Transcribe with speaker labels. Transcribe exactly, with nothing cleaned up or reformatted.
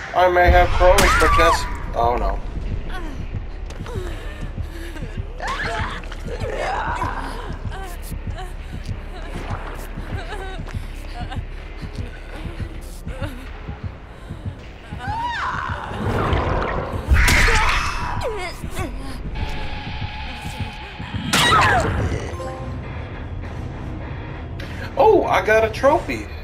Speaker 1: I may have crows, but that's... Oh no. Oh, I got a trophy.